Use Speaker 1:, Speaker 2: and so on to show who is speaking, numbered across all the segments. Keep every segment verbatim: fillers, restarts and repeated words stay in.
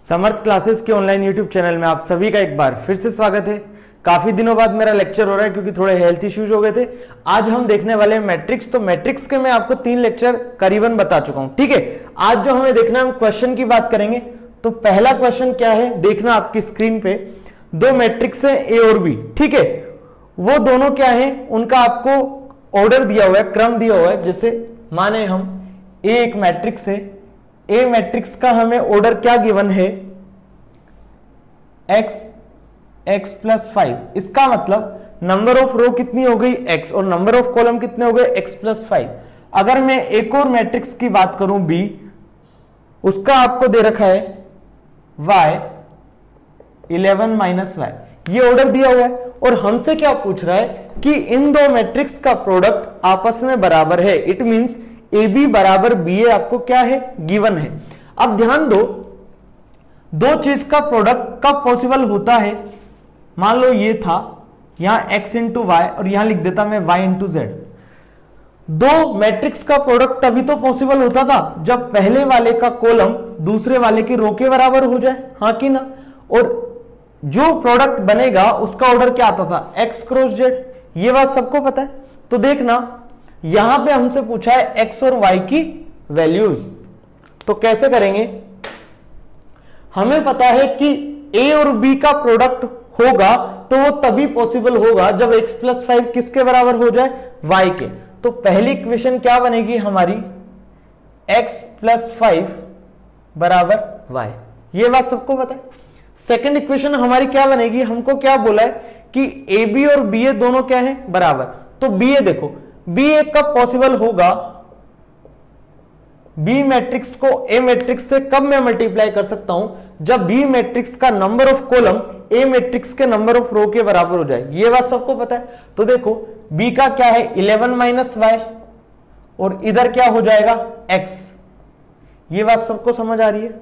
Speaker 1: समर्थ classes के online YouTube channel में आप सभी का एक बार फिर से स्वागत है। काफी दिनों बाद मेरा लेक्चर हो रहा है क्योंकि थोड़े हेल्थ इश्यूज हो गए थे। आज हम देखने वाले हैं मैट्रिक्स। तो मैट्रिक्स के मैं आपको तीन लेक्चर करीबन बता चुका हूं, ठीक है। आज जो हमें देखना है, हम क्वेश्चन की बात करेंगे। तो पहला क्वेश्चन क्या है देखना आपकी स्क्रीन पे। दो मैट्रिक्स है ए और बी, ठीक है। वो दोनों क्या है, उनका आपको ऑर्डर दिया हुआ है, क्रम दिया हुआ है। जैसे माने हम ए एक मैट्रिक्स है, ए मैट्रिक्स का हमें ऑर्डर क्या गिवन है, x x प्लस फाइव। इसका मतलब नंबर ऑफ रो कितनी हो गई x और नंबर ऑफ कॉलम कितने हो गए x प्लस फाइव। अगर मैं एक और मैट्रिक्स की बात करूं b, उसका आपको दे रखा है y इलेवन माइनस वाई। ये ऑर्डर दिया हुआ है और हमसे क्या पूछ रहा है कि इन दो मैट्रिक्स का प्रोडक्ट आपस में बराबर है। इट मींस ए बी बराबर बी ए आपको क्या है, गिवन है। अब ध्यान दो, दो चीज का प्रोडक्ट कब पॉसिबल होता है। मान लो ये था यहां x इंटू वाई और यहां लिख देता मैं y इंटू जेड। दो मैट्रिक्स का प्रोडक्ट तभी तो पॉसिबल होता था जब पहले वाले का कॉलम दूसरे वाले की रो के बराबर हो जाए, हाँ कि ना। और जो प्रोडक्ट बनेगा उसका ऑर्डर क्या आता था, x क्रॉस जेड। ये बात सबको पता है। तो देखना यहां पे हमसे पूछा है x और y की वैल्यूज। तो कैसे करेंगे, हमें पता है कि a और b का प्रोडक्ट होगा तो वो तभी पॉसिबल होगा जब x प्लस फाइव किसके बराबर हो जाए, y के। तो पहली इक्वेशन क्या बनेगी हमारी, x प्लस फाइव बराबर y। ये बात सबको पता है। सेकेंड इक्वेशन हमारी क्या बनेगी, हमको क्या बोला है कि ए बी और बी ए दोनों क्या है, बराबर। तो बी ए देखो, बी ए कब पॉसिबल होगा, बी मैट्रिक्स को ए मैट्रिक्स से कब मैं मल्टीप्लाई कर सकता हूं, जब बी मैट्रिक्स का number of column A matrix के नंबर ऑफ रो के बराबर हो जाए। ये बात सबको पता है। तो देखो बी का क्या है इलेवन माइनस वाई और इधर क्या हो जाएगा x। ये बात सबको समझ आ रही है।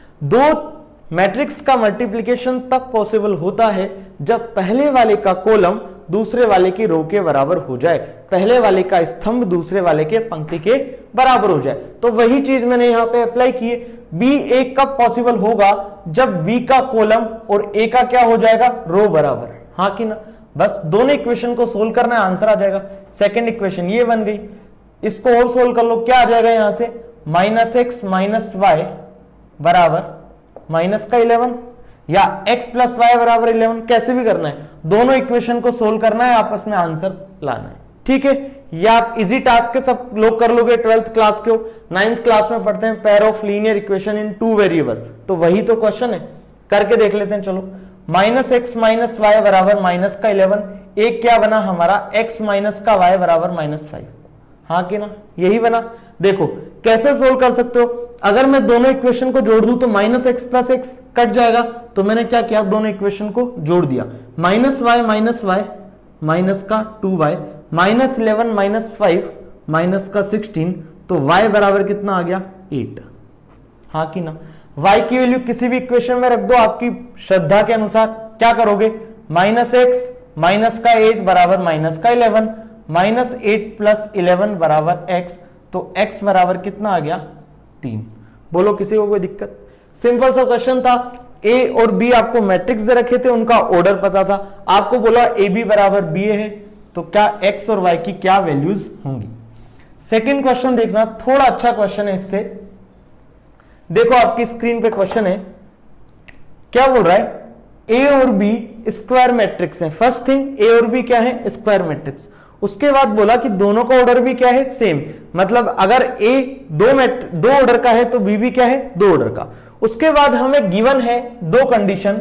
Speaker 1: दो मैट्रिक्स का मल्टीप्लिकेशन तब पॉसिबल होता है जब पहले वाले का कॉलम दूसरे वाले की रो के बराबर हो जाए, पहले वाले का स्तंभ दूसरे वाले के पंक्ति के बराबर हो जाए। तो वही चीज मैंने यहां पे अप्लाई की है। बी ए कब पॉसिबल होगा, जब बी का कॉलम और ए का क्या हो जाएगा, रो बराबर, हाँ कि ना। बस दोनों इक्वेशन को सोल्व करना है, आंसर आ जाएगा। सेकेंड इक्वेशन ये बन गई। इसको और सोल्व कर लो, क्या आ जाएगा यहां से, माइनस एक्स माइनस वाई बराबर माइनस का इलेवन या x प्लस वाई बराबर इलेवन। कैसे भी करना है, दोनों इक्वेशन को सोल्व करना है, आपस में आंसर लाना है, ठीक है। ये आप इजी टास्क के सब लोग कर लोगे, ट्वेल्थ क्लास के हो। नाइन्थ क्लास में पढ़ते हैं pair of linear equation in two variable, तो वही तो क्वेश्चन है, करके देख लेते हैं। चलो माइनस एक्स माइनस वाई बराबर माइनस का इलेवन। एक क्या बना हमारा, x माइनस का y बराबर माइनस फाइव, हाँ कि ना, यही बना। देखो कैसे सोल्व कर सकते हो, अगर मैं दोनों इक्वेशन को जोड़ दूं तो minus x plus x cut जाएगा। तो मैंने क्या किया, दोनों इक्वेशन को जोड़ दिया। Minus y minus y minus का two y minus eleven minus five minus का सिक्सटीन। तो y बराबर कितना आ गया, एट, हाँ कि ना। y की वैल्यू किसी भी इक्वेशन में रख दो आपकी श्रद्धा के अनुसार। क्या करोगे, माइनस एक्स माइनस का एट बराबर माइनस का eleven minus eight plus eleven बराबर x। तो x बराबर कितना आ गया, तीन। बोलो किसी को कोई दिक्कत। सिंपल सा क्वेश्चन था। a और b आपको मैट्रिक्स दे रखे थे, उनका ऑर्डर पता था। आपको बोला ए बी बराबर बी ए है, तो क्या x और y की क्या वैल्यूज होंगी। सेकंड क्वेश्चन देखना, थोड़ा अच्छा क्वेश्चन है इससे। देखो आपकी स्क्रीन पे क्वेश्चन है, क्या बोल रहा है, a और b स्क्वायर मैट्रिक्स है। फर्स्ट थिंग a और b क्या है, स्क्वायर मैट्रिक्स। उसके बाद बोला कि दोनों का ऑर्डर भी क्या है, सेम। मतलब अगर A दो मैट दो ऑर्डर का है तो B भी क्या है, दो ऑर्डर का। उसके बाद हमें गिवन है दो कंडीशन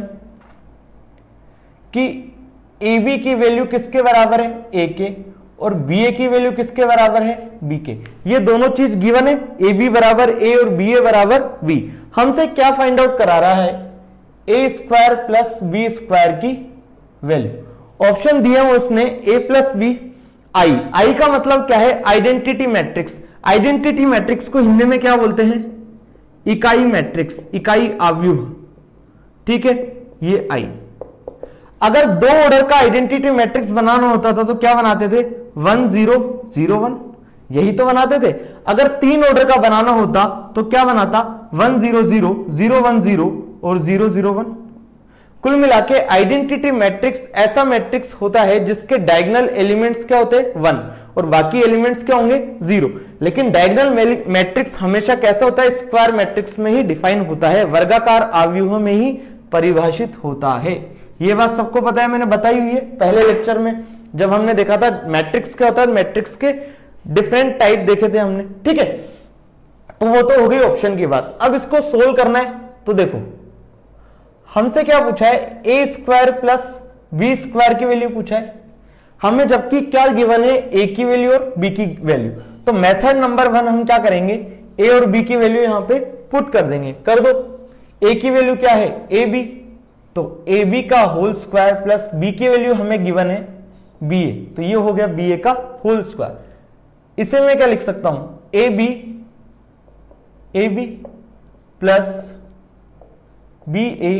Speaker 1: कि ए बी की वैल्यू किसके बराबर है, A के, और बी ए की वैल्यू किसके बराबर है, B के। ये दोनों चीज गिवन है, ए बी बराबर A और बी ए बराबर B। हमसे क्या फाइंड आउट करा रहा है, A square plus B square की वैल्यू। ऑप्शन दिया है उसने a plus B, I I का मतलब क्या है, आइडेंटिटी मैट्रिक्स। आइडेंटिटी मैट्रिक्स को हिंदी में क्या बोलते हैं, इकाई मैट्रिक्स, इकाई आव्यूह, ठीक है, ये आई। अगर दो ऑर्डर का आइडेंटिटी मैट्रिक्स बनाना होता था तो क्या बनाते थे, वन जीरो जीरो वन, यही तो बनाते थे। अगर तीन ऑर्डर का बनाना होता तो क्या बनाता, one zero zero zero one zero और जीरो जीरो वन। कुल मिला के आइडेंटिटी मैट्रिक्स ऐसा मैट्रिक्स होता है जिसके डायगोनल एलिमेंट्स क्या होते हैं, वन, और बाकी एलिमेंट्स क्या होंगे, जीरो। लेकिन डायगोनल मैट्रिक्स हमेशा कैसा होता है, स्क्वायर मैट्रिक्स में ही डिफाइन होता है, वर्गाकार आव्यूह में ही परिभाषित होता है। ये बात सबको पता है, मैंने बताई हुई है पहले लेक्चर में जब हमने देखा था मैट्रिक्स क्या होता है, मैट्रिक्स के डिफरेंट टाइप देखे थे हमने, ठीक है। तो वो तो हो गई ऑप्शन की बात। अब इसको सोल्व करना है तो देखो हमसे क्या पूछा है, A square plus B square की वैल्यू पूछा है हमें, जबकि क्या गिवन है, ए की वैल्यू और बी की वैल्यू। तो मेथड नंबर वन हम क्या करेंगे, ए और बी की वैल्यू यहां पे पुट कर देंगे। कर दो, ए की वैल्यू क्या है, ए बी, तो ए बी का होल स्क्वायर प्लस बी की वैल्यू हमें गिवन है बी ए, तो ये हो गया बी ए का होल स्क्वायर। इसे मैं क्या लिख सकता हूं, A B A B plus B A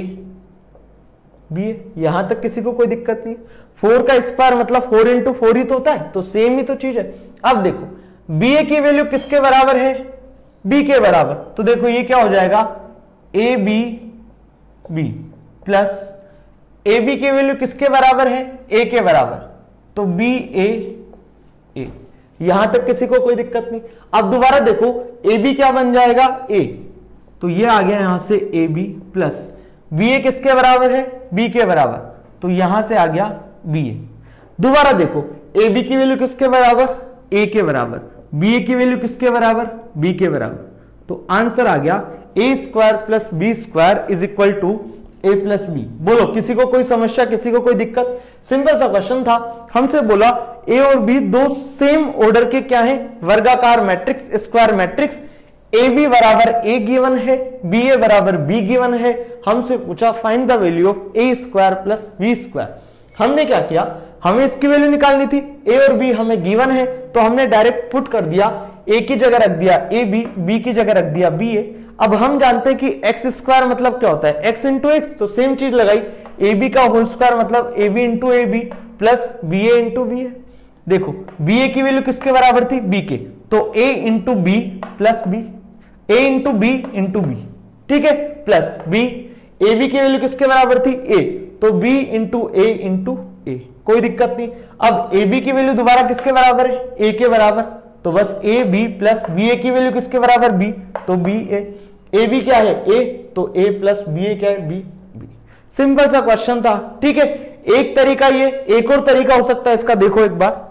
Speaker 1: B A. यहां तक किसी को कोई दिक्कत नहीं। फोर का स्क्वायर मतलब फोर इंटू फोर ही तो होता है, तो सेम ही तो चीज है। अब देखो बी ए की वैल्यू किसके बराबर है, बी के बराबर, तो देखो ये क्या हो जाएगा, A B B plus A B की वैल्यू किसके बराबर है, ए के बराबर, तो बी ए ए। यहां तक किसी को कोई दिक्कत नहीं। अब दोबारा देखो ए बी क्या बन जाएगा, ए, तो ये आ गया यहां से A B plus B A किसके बराबर है, बी के बराबर, तो यहां से आ गया बी ए। दोबारा देखो ए बी की वैल्यू किसके बराबर, ए के बराबर, बी ए की वैल्यू किसके बराबर, बी के बराबर, तो आंसर आ गया A square plus B square is equal to A plus B. बोलो किसी को कोई समस्या, किसी को कोई दिक्कत? सिंपल सा क्वेश्चन था, हमसे बोला ए और बी दो सेम ऑर्डर के क्या है, वर्गाकार matrix, square matrix, A B बराबर ए गिवन है, बी ए बराबर बी गिवन है। हमसे पूछा find the value of A square plus B square. हमने क्या किया, हमें इसकी वैल्यू निकालनी थी, ए और बी हमें गिवन है, तो हमने डायरेक्ट पुट कर दिया, ए की जगह रख दिया ए बी, बी की जगह रख दिया बी ए। अब हम जानते हैं कि एक्स स्क्वायर मतलब क्या होता है, एक्स इंटू एक्स, तो सेम चीज लगाई, ए बी का होल स्क्वायर मतलब A B into A B plus B A into B A. देखो बी ए की वैल्यू किसके बराबर थी, बी के, तो A into B plus B, A into B into B, ठीक है, प्लस बी, ए बी की वैल्यू किसके बराबर थी, ए, तो B into A into A, कोई दिक्कत नहीं। अब ए बी की वैल्यू दोबारा किसके बराबर है, ए के बराबर, तो बस A B plus B A की वैल्यू किसके बराबर, बी, तो बी ए। ए बी क्या है, ए, तो ए प्लस बी ए क्या है, बी बी। सिंपल सा क्वेश्चन था, ठीक है। एक तरीका ये, एक और तरीका हो सकता है इसका, देखो एक बार,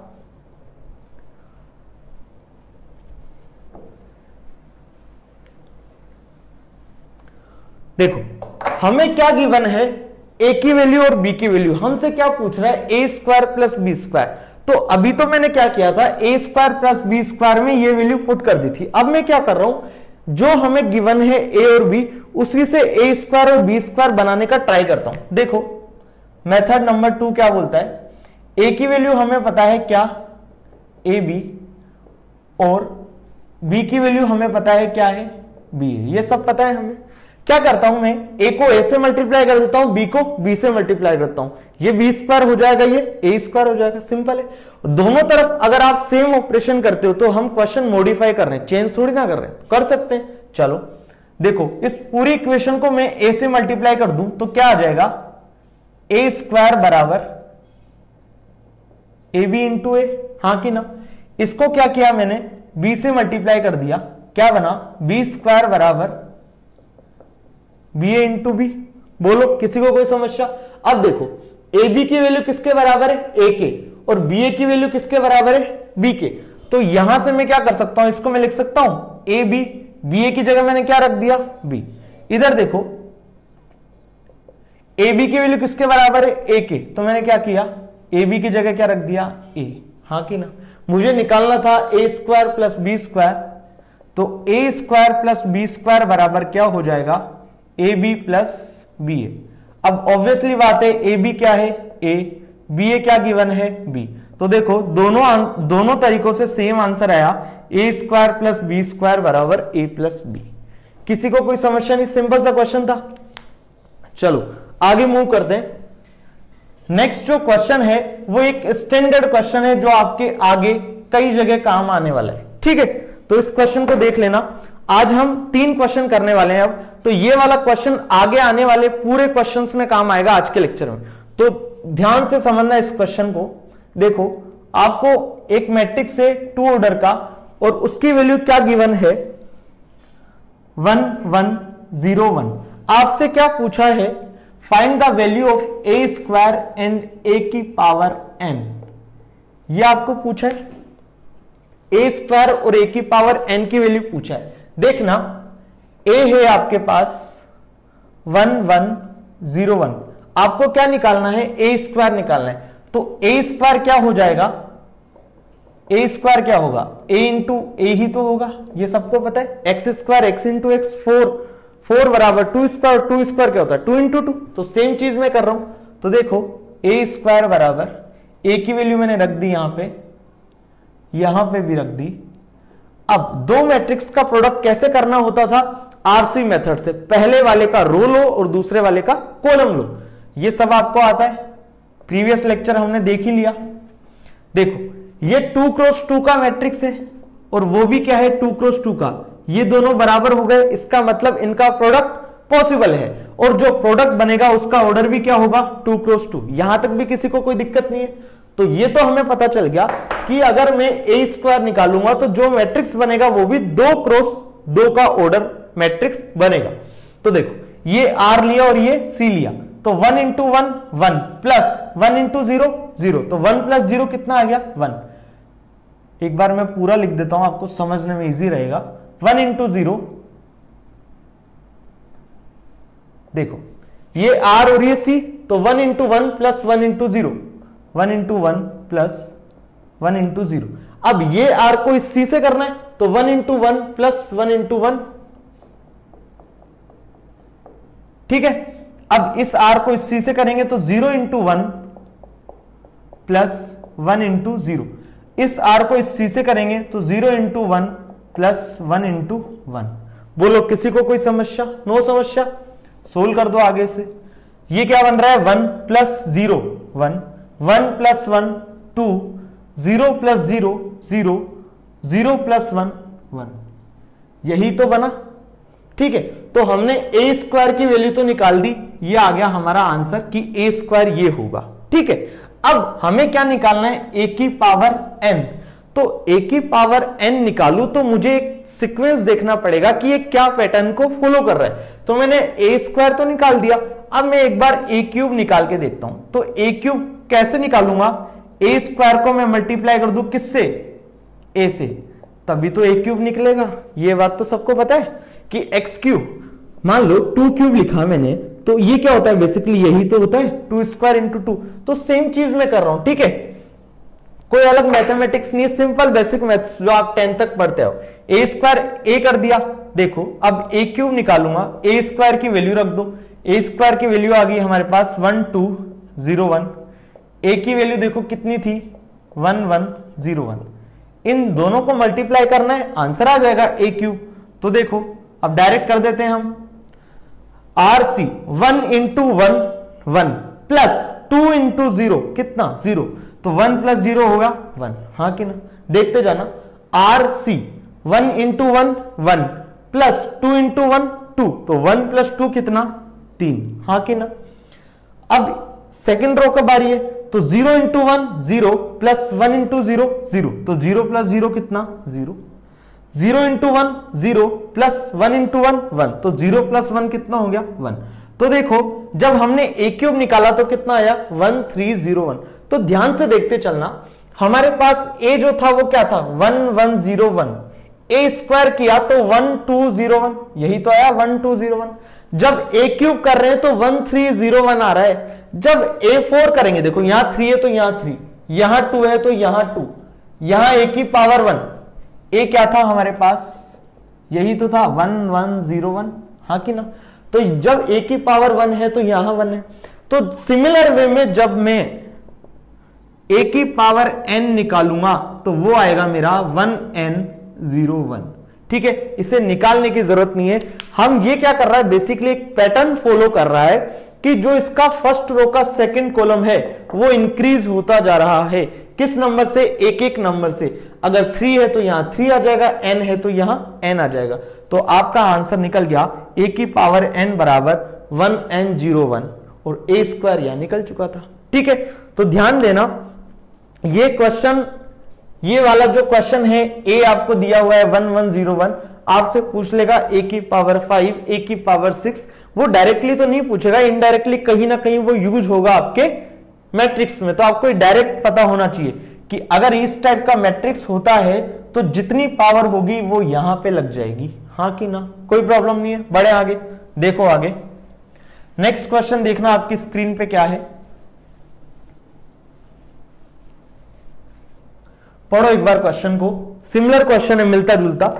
Speaker 1: देखो हमें क्या गिवन है, ए की वैल्यू और बी की वैल्यू। हमसे क्या पूछ रहा है, A square plus B square. तो अभी तो मैंने क्या किया था, A square plus B square में ये वैल्यू पुट कर दी थी। अब मैं क्या कर रहा हूं, जो हमें गिवन है ए और बी, उसी से ए स्क्वायर और बी स्क्वायर बनाने का ट्राई करता हूं। देखो मेथड नंबर टू क्या बोलता है, ए की वैल्यू हमें पता है क्या, ए बी, और बी की वैल्यू हमें पता है क्या है, बी है, ये सब पता है हमें। क्या करता हूं मैं, ए को ए से मल्टीप्लाई कर देता हूं, बी को बी से मल्टीप्लाई करता हूं, ये बी स्क्वायर हो जाएगा, ये ए स्क्वायर हो जाएगा, सिंपल है। दोनों तरफ अगर आप सेम ऑपरेशन करते हो तो हम क्वेश्चन मॉडिफाई कर रहे हैं, चेंज थोड़ी ना कर रहे हैं, कर सकते हैं। चलो देखो इस पूरी इक्वेशन को मैं ए से मल्टीप्लाई कर दूं तो क्या आ जाएगा, ए स्क्वायर बराबर ए बी इंटू ए, हाँ कि ना। इसको क्या किया मैंने, बी से मल्टीप्लाई कर दिया, क्या बना, बी स्क्वायर बराबर बी ए इंटू बी। बोलो किसी को कोई समस्या? अब देखो ए बी की वैल्यू किसके बराबर है, ए के, और बी ए की वैल्यू किसके बराबर है, बी के। तो यहां से मैं क्या कर सकता हूं, इसको मैं लिख सकता हूं ए बी, बी ए की जगह मैंने क्या रख दिया, बी। इधर देखो ए बी की वैल्यू किसके बराबर है, ए के, तो मैंने क्या किया, ए बी की जगह क्या रख दिया, ए, हाँ कि ना। मुझे निकालना था A square plus B square, तो A square plus B square बराबर क्या हो जाएगा, A B plus B A. अब ऑब्वियसली बात है, ए बी क्या है, ए, बी ए क्या गिवन है, बी। तो देखो दोनों दोनों तरीकों से सेम आंसर आया, A square plus B square बराबर ए प्लस बी। किसी को कोई समस्या नहीं, सिंपल सा क्वेश्चन था। चलो आगे मूव करते हैं। नेक्स्ट जो क्वेश्चन है वो एक स्टैंडर्ड क्वेश्चन है जो आपके आगे कई जगह काम आने वाला है, ठीक है। तो इस क्वेश्चन को देख लेना। आज हम तीन क्वेश्चन करने वाले हैं। अब तो ये वाला क्वेश्चन आगे आने वाले पूरे क्वेश्चंस में काम आएगा आज के लेक्चर में, तो ध्यान से समझना इस क्वेश्चन को। देखो आपको एक मैट्रिक्स है टू ऑर्डर का और उसकी वैल्यू क्या गिवन है, वन वन जीरो वन। आपसे क्या पूछा है, find the value of A square and A की पावर एन। ये आपको पूछा है, ए स्क्वायर और ए की पावर एन की वैल्यू पूछा है। देखना ए है आपके पास वन वन जीरो वन, आपको क्या निकालना है, ए स्क्वायर निकालना है। तो ए स्क्वायर क्या हो जाएगा, ए स्क्वायर क्या होगा, ए इंटू ए ही तो होगा, ये सबको पता है। X square x into x, four four बराबर टू स्क्वायर, टू स्क्वायर क्या होता है, टू इंटू टू। तो सेम चीज मैं कर रहा हूं, तो देखो ए स्क्वायर बराबर ए की वैल्यू मैंने रख दी यहां पे, यहां पे भी रख दी। अब दो मैट्रिक्स का प्रोडक्ट कैसे करना होता था, आरसी मेथड से, पहले वाले का रो लो और दूसरे वाले का कॉलम लो। ये सब आपको आता है, प्रीवियस लेक्चर हमने देख ही लिया। देखो ये टू क्रॉस टू का मैट्रिक्स है और वो भी क्या है, टू क्रॉस टू का। ये दोनों बराबर हो गए, इसका मतलब इनका प्रोडक्ट पॉसिबल है और जो प्रोडक्ट बनेगा उसका ऑर्डर भी क्या होगा, टू क्रॉस टू। यहां तक भी किसी को कोई दिक्कत नहीं है। तो ये तो हमें पता चल गया कि अगर मैं ए स्क्वायर निकालूंगा तो जो मैट्रिक्स बनेगा वो भी दो क्रॉस दो का ऑर्डर मैट्रिक्स बनेगा। तो देखो ये आर लिया और ये सी लिया, तो one into one one plus one into zero zero, तो वन प्लस जीरो कितना आ गया, वन। एक बार मैं पूरा लिख देता हूं, आपको समझने में इजी रहेगा। वन इंटू जीरो, देखो ये आर और ये सी, तो one into one plus one into zero, one into one plus one into zero. अब ये आर को इस सी से करना है, तो one into one plus one into one, ठीक है। अब इस आर को इस सी से करेंगे तो zero into one plus one into zero. इस आर को इस सी से करेंगे तो zero into one plus one into one. बोलो किसी को कोई समस्या, नो समस्या, सोल्व कर दो आगे से। ये क्या बन रहा है, one plus zero one, one plus one two, zero plus zero zero, zero plus one one, यही तो बना, ठीक है। तो हमने ए स्क्वायर की वैल्यू तो निकाल दी, ये आ गया हमारा आंसर कि ए स्क्वायर ये होगा, ठीक है। अब हमें क्या निकालना है, ए की पावर एन। तो ए की पावर एन निकालू तो मुझे एक सीक्वेंस देखना पड़ेगा कि ये क्या पैटर्न को फॉलो कर रहा है। तो मैंने ए स्क्वायर तो निकाल दिया, अब मैं एक बार ए क्यूब निकाल के देखता हूं। तो ए क्यूब कैसे निकालूंगा, ए स्क्वायर को मैं मल्टीप्लाई कर दूं किससे, ए से, तभी तो ए क्यूब निकलेगा। ये बात तो सबको पता है कि एक्स क्यूब, मान लो टू क्यूब लिखा मैंने, तो ये क्या होता है, बेसिकली यही तो होता है, टू स्क्वायर इंटू टू। तो सेम चीज मैं कर रहा हूं, ठीक है, कोई अलग मैथमेटिक्स नहीं है, सिंपल बेसिक मैथ्स जो आप टेंथ तक पढ़ते हो। ए स्क्वायर ए कर दिया, देखो अब ए क्यूब निकालूंगा, ए स्क्वायर की वैल्यू रख दो, ए स्क्वायर की वैल्यू आ गई हमारे पास one two zero one, A की वैल्यू देखो कितनी थी, वन वन जीरो वन। इन दोनों को मल्टीप्लाई करना है, आंसर आ जाएगा ए क्यूब। तो देखो अब डायरेक्ट कर देते हैं हम, R C one into one one plus two into zero कितना, जीरो, तो वन प्लस जीरो होगा वन, हाँ कि ना, देखते जाना। R C one into one one plus two into one two, तो वन प्लस टू कितना, तीन, हाँ कि ना। अब सेकेंड रो का बारी है, तो zero into one zero plus one into zero zero, तो जीरो प्लस जीरो कितना, zero, zero into one zero plus one into one one, तो जीरो प्लस वन कितना हो गया, वन। तो देखो जब हमने ए क्यूब निकाला तो कितना आया, वन थ्री जीरो वन। तो ध्यान से देखते चलना, हमारे पास ए जो था वो क्या था, one one zero one, A square किया तो वन टू जीरो वन, यही तो आया वन टू जीरो वन। जब ए क्यूब कर रहे हैं तो वन थ्री जीरो वन आ रहा है। जब ए फोर करेंगे, देखो यहां थ्री है तो यहां थ्री, यहां टू है तो यहां टू, यहां ए की पावर वन, ए क्या था हमारे पास, यही तो था वन वन जीरो वन, हाँ कि ना। तो जब ए की पावर वन है तो यहां वन है। तो सिमिलर वे में जब मैं ए की पावर एन निकालूंगा तो वो आएगा मेरा वन एन जीरो वन, ठीक है। इसे निकालने की जरूरत नहीं है, हम ये क्या कर रहा है, बेसिकली एक पैटर्न फॉलो कर रहा है कि जो इसका फर्स्ट रो का सेकंड कॉलम है वो इंक्रीज होता जा रहा है, किस नंबर से, एक एक नंबर से। अगर थ्री है तो यहां थ्री आ जाएगा, एन है तो यहां एन आ जाएगा। तो आपका आंसर निकल गया a की पावर n बराबर वन एन जीरो वन और a स्क्वायर यहां निकल चुका था। ठीक है, तो ध्यान देना ये क्वेश्चन, ये वाला जो क्वेश्चन है a आपको दिया हुआ है वन वन जीरो वन, आपसे पूछ लेगा a की पावर फाइव, a की पावर सिक्स, वो डायरेक्टली तो नहीं पूछेगा, इनडायरेक्टली कहीं ना कहीं वो यूज होगा आपके मैट्रिक्स में। तो आपको डायरेक्ट पता होना चाहिए कि अगर इस टाइप का मैट्रिक्स होता है तो जितनी पावर होगी वो यहां पे लग जाएगी, हाँ कि ना, कोई प्रॉब्लम नहीं है। बढ़े आगे, देखो आगे नेक्स्ट क्वेश्चन देखना आपकी स्क्रीन पे क्या है, पढ़ो एक बार क्वेश्चन को, सिमिलर क्वेश्चन है, मिलता जुलता।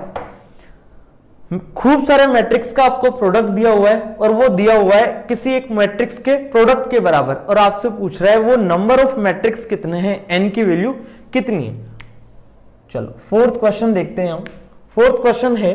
Speaker 1: खूब सारे मैट्रिक्स का आपको प्रोडक्ट दिया हुआ है और वो दिया हुआ है किसी एक मैट्रिक्स के प्रोडक्ट के बराबर, और आपसे पूछ रहा है वो नंबर ऑफ मैट्रिक्स कितने हैं, एन की वैल्यू कितनी है। चलो फोर्थ क्वेश्चन देखते हैं हम। फोर्थ क्वेश्चन है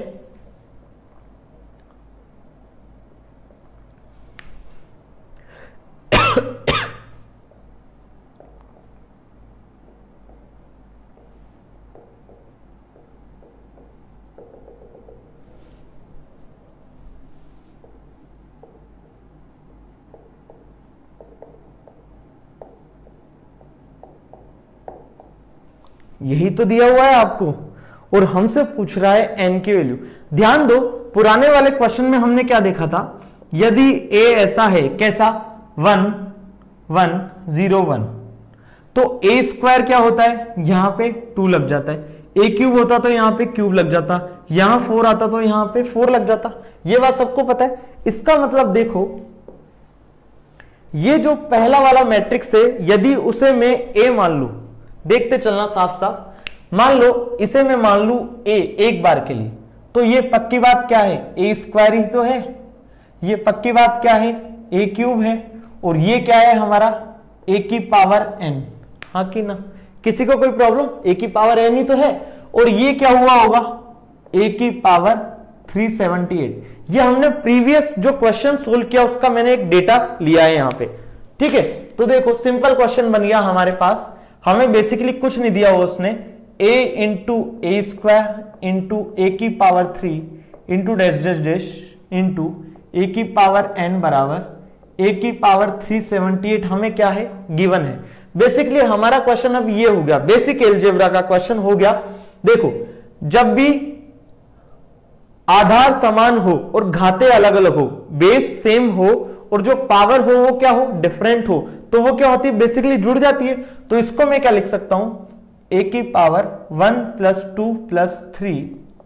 Speaker 1: यही तो दिया हुआ है आपको और हमसे पूछ रहा है एन की वैल्यू। ध्यान दो, पुराने वाले क्वेश्चन में हमने क्या देखा था, यदि ए ऐसा है, कैसा, वन वन जीरो वन, तो ए स्क्वायर क्या होता है, यहां पे टू लग जाता है, ए क्यूब होता तो यहां पे क्यूब लग जाता, यहां फोर आता तो यहां पे फोर लग जाता, ये बात सबको पता है। इसका मतलब देखो, ये जो पहला वाला मैट्रिक्स है, यदि उसे मैं ए मान लू, देखते चलना साफ साफ, मान लो इसे मैं मान लू ए एक बार के लिए, तो ये पक्की बात क्या है, ए स्क्वायर ही तो है, ये पक्की बात क्या है, ए क्यूब है, और ये क्या है हमारा ए की पावर एन, हाँ कि ना, किसी को कोई प्रॉब्लम, ए की पावर एन ही तो है, और ये क्या हुआ होगा, ए की पावर थ्री सेवेंटी एट। ये हमने प्रीवियस जो क्वेश्चन सोल्व किया उसका मैंने एक डेटा लिया है यहां पे। ठीक है, तो देखो सिंपल क्वेश्चन बन गया हमारे पास, हमें बेसिकली कुछ नहीं दिया हुआ उसने, a into a square into a की power three into dash dash dash into a की पावर n बराबर ए की पावर थ्री सेवेंटी एट हमें क्या है, गिवन है। बेसिकली हमारा क्वेश्चन अब ये हो गया, बेसिक एलजेब्रा का क्वेश्चन हो गया। देखो, जब भी आधार समान हो और घाते अलग अलग हो, बेस सेम हो और जो पावर हो वो क्या हो, डिफरेंट हो, तो वो क्या होती है, बेसिकली जुड़ जाती है। तो इसको मैं क्या लिख सकता हूं, ए की power one plus two plus three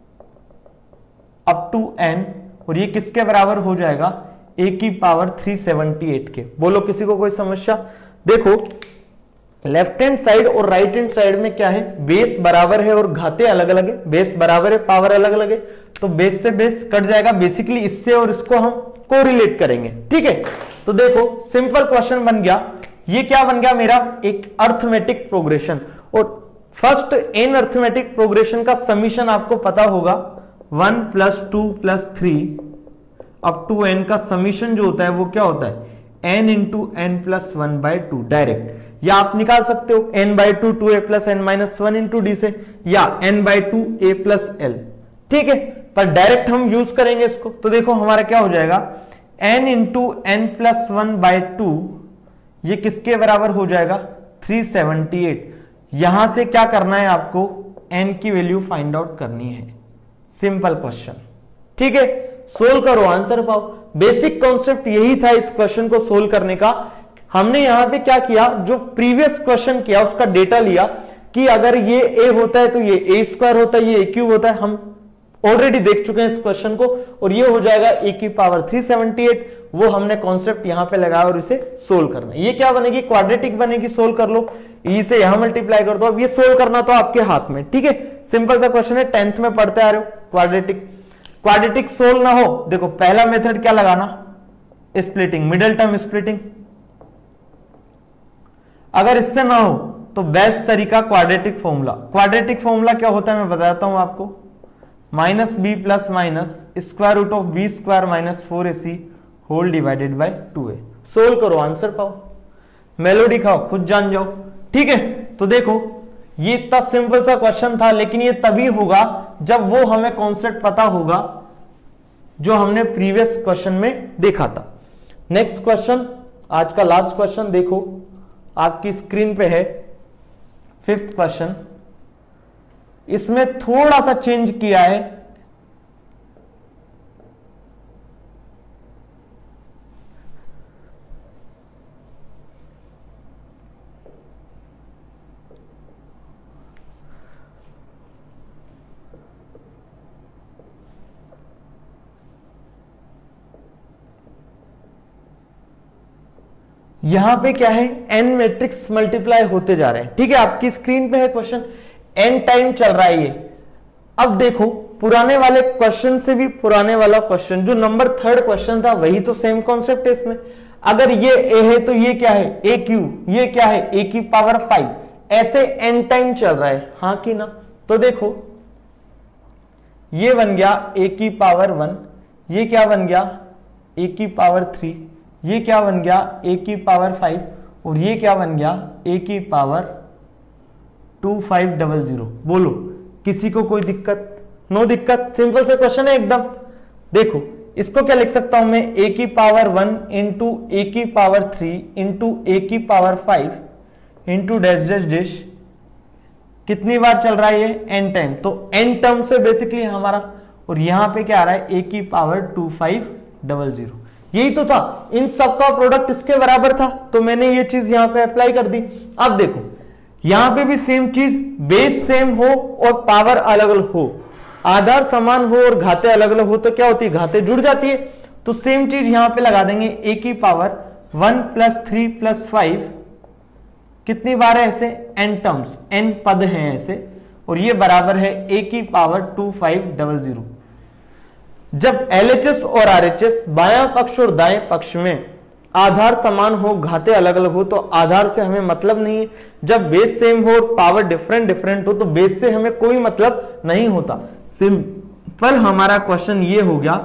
Speaker 1: up to n, और ये किसके बराबर हो जाएगा, ए की पावर थ्री सेवेंटी एट के। बोलो किसी को कोई समस्या। देखो लेफ्ट हैंड साइड और राइट हैंड साइड में क्या है, बेस बराबर है और घाते अलग अलग है, बेस बराबर है पावर अलग अलग है, तो बेस से बेस कट जाएगा, बेसिकली इससे और इसको हम कोरिलेट करेंगे। ठीक है, तो देखो सिंपल क्वेश्चन बन गया, ये क्या बन गया मेरा, एक अर्थमेटिक प्रोग्रेशन, और फर्स्ट एन अर्थमेटिक प्रोग्रेशन का समीशन आपको पता होगा, one plus two plus three up to n का समीशन जो होता है वो क्या होता है, n into n plus one by two, direct, या आप निकाल सकते हो n by two two A plus n minus one into d से, या n by two A plus l. ठीक है, पर डायरेक्ट हम यूज करेंगे इसको, तो देखो हमारा क्या हो जाएगा, n into n plus one by two, ये किसके बराबर हो जाएगा, थ्री सेवेंटी एट। यहां से क्या करना है आपको, n की वैल्यू फाइंड आउट करनी है, सिंपल क्वेश्चन। ठीक है, सोल्व करो, आंसर पाओ। बेसिक कॉन्सेप्ट यही था इस क्वेश्चन को सोल्व करने का। हमने यहां पे क्या किया, जो प्रीवियस क्वेश्चन किया उसका डेटा लिया कि अगर ये a होता है तो ये ए स्क्वायर होता है, ये ए क्यूब होता है, हम ऑलरेडी देख चुके हैं इस क्वेश्चन को, और ये हो जाएगा ए की पावर थ्री सेवेंटी एट, वो हमने कॉन्सेप्ट यहां पे लगाया और इसे सोल्व करना। ये क्या बनेगी, क्वाड्रेटिक बनेगी, सोल्व कर लो, ई से यहां मल्टीप्लाई कर दो। अब ये सोल्व करना तो आपके हाथ में। ठीक है, सिंपल सा क्वेश्चन है, टेंथ में पढ़ते आ रहे हो, क्वाड्रेटिक। क्वाड्रेटिक सोल्व ना हो, देखो पहला मेथड क्या लगाना, स्प्लिटिंग, मिडिल टर्म स्प्लिटिंग। अगर इससे ना हो तो बेस्ट तरीका क्वाड्रेटिक फॉर्मूला। क्वाड्रेटिक फॉर्मूला क्या होता है मैं बताता हूं आपको, minus b plus minus square root of b square minus four a c whole divided by two a. Solve करो, आंसर पाओ, मेलोडी खाओ, खुद जान जाओ। ठीक है, तो देखो ये इतना सिंपल सा क्वेश्चन था, लेकिन ये तभी होगा जब वो हमें कॉन्सेप्ट पता होगा जो हमने प्रीवियस क्वेश्चन में देखा था। नेक्स्ट क्वेश्चन, आज का लास्ट क्वेश्चन देखो, आपकी स्क्रीन पे है फिफ्थ क्वेश्चन। इसमें थोड़ा सा चेंज किया है, यहां पे क्या है, n मैट्रिक्स मल्टीप्लाई होते जा रहे हैं। ठीक है, आपकी स्क्रीन पे है क्वेश्चन, n टाइम चल रहा है ये। अब देखो पुराने वाले क्वेश्चन से भी पुराने वाला क्वेश्चन, जो नंबर थर्ड क्वेश्चन था वही तो सेम कॉन्सेप्ट है इसमें। अगर ये a है तो ये क्या है, ए क्यू, ये क्या है, a की पावर फाइव, ऐसे n टाइम चल रहा है, हाँ कि ना। तो देखो ये बन गया a की पावर वन, ये क्या बन गया a की पावर थ्री, ये क्या बन गया a की पावर फाइव, और ये क्या बन गया a की power two five double zero. बोलो किसी को कोई दिक्कत? नो दिक्कत, सिंपल से क्वेश्चन है एकदम। देखो इसको क्या लिख सकता हूं मैं, a की पावर वन इंटू ए की पावर थ्री इंटू ए की power five into dash dash dash. कितनी बार चल रहा है ये, n टाइम, तो n टर्म से बेसिकली हमारा, और यहां पे क्या आ रहा है a की power two five double zero. यही तो था, इन सबका प्रोडक्ट इसके बराबर था, तो मैंने ये चीज यहां पे अप्लाई कर दी। अब देखो यहां पे भी सेम चीज, बेस सेम हो और पावर अलग अलग हो, आधार समान हो और घाते अलग अलग हो तो क्या होती है, घाते जुड़ जाती है। तो सेम चीज यहां पे लगा देंगे, a की power one plus three plus five, कितनी बार है ऐसे, n टर्म्स, n पद हैं ऐसे, और ये बराबर है a की power two five double zero. जब L H S और R H S बायां पक्ष और दाएं पक्ष में आधार समान हो, घाते अलग अलग हो, तो आधार से हमें मतलब नहीं है। जब बेस सेम हो और पावर डिफरेंट डिफरेंट हो तो बेस से हमें कोई मतलब नहीं होता। सिंपल हमारा क्वेश्चन ये हो गया।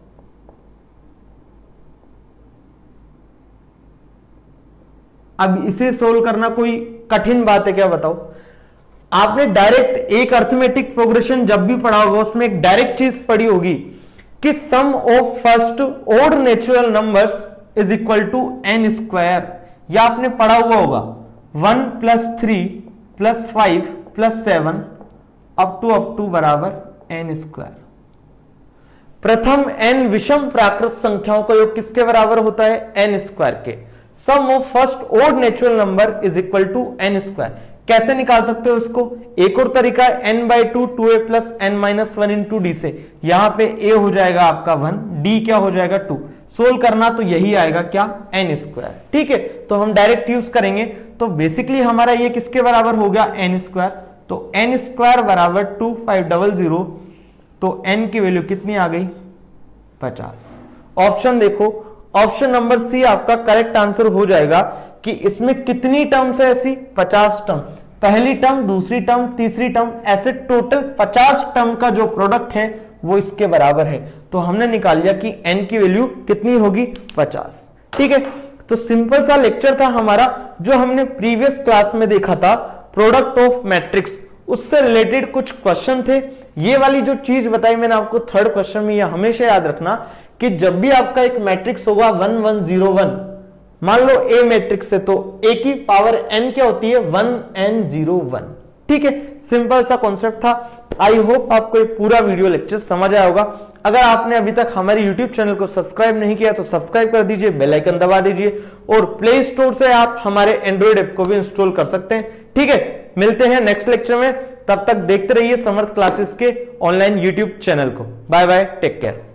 Speaker 1: अब इसे सोल्व करना कोई कठिन बात है क्या, बताओ? आपने डायरेक्ट एक अर्थमेटिक प्रोग्रेशन जब भी पढ़ा होगा उसमें एक डायरेक्ट चीज पढ़ी होगी कि sum of first odd natural numbers is equal to n square. या आपने पढ़ा हुआ होगा one plus three plus five plus seven up to up to बराबर एन स्क्वायर। प्रथम एन विषम प्राकृत संख्याओं का योग किसके बराबर होता है, एन स्क्वायर के। Sum of first odd natural number is equal to n square. कैसे निकाल सकते हो इसको, एक और तरीका है n by two, two A plus n minus one into d से। यहां पे ए हो जाएगा आपका वन, डी क्या हो जाएगा टू। सोल्व करना तो यही आएगा क्या, एन स्क्वायर। ठीक है, तो हम डायरेक्ट यूज करेंगे। तो बेसिकली हमारा ये किसके बराबर हो गया, एन स्क्वायर। तो एन स्क्वायर बराबर टू फाइव डबल जीरो। तो एन की वैल्यू कितनी आ गई, पचास। ऑप्शन देखो, ऑप्शन नंबर सी आपका करेक्ट आंसर हो जाएगा कि इसमें कितनी टर्म्स है ऐसी, पचास टर्म। पहली टर्म, दूसरी टर्म, तीसरी टर्म, ऐसे टोटल पचास टर्म का जो प्रोडक्ट है वो इसके बराबर है। तो हमने निकाल लिया कि n की वैल्यू कितनी होगी, पचास। ठीक है, तो सिंपल सा लेक्चर था हमारा जो हमने प्रीवियस क्लास में देखा था, प्रोडक्ट ऑफ मैट्रिक्स, उससे रिलेटेड कुछ क्वेश्चन थे। ये वाली जो चीज बताई मैंने आपको थर्ड क्वेश्चन में, यह हमेशा याद रखना कि जब भी आपका एक मैट्रिक्स होगा वन वन जीरो वन, मान लो ए मैट्रिक्स है तो ए की पावर एन क्या होती है, वन एन जीरो वन। ठीक है, सिंपल सा कॉन्सेप्ट था। आई होप आपको ये पूरा वीडियो लेक्चर समझ आया होगा। अगर आपने अभी तक हमारे यूट्यूब चैनल को सब्सक्राइब नहीं किया तो सब्सक्राइब कर दीजिए, बेल आइकन दबा दीजिए, और प्ले स्टोर से आप हमारे एंड्रॉइड ऐप को भी इंस्टॉल कर सकते हैं। ठीक है, मिलते हैं नेक्स्ट लेक्चर में, तब तक देखते रहिए समर्थ क्लासेस के ऑनलाइन यूट्यूब चैनल को। Bye bye, take care.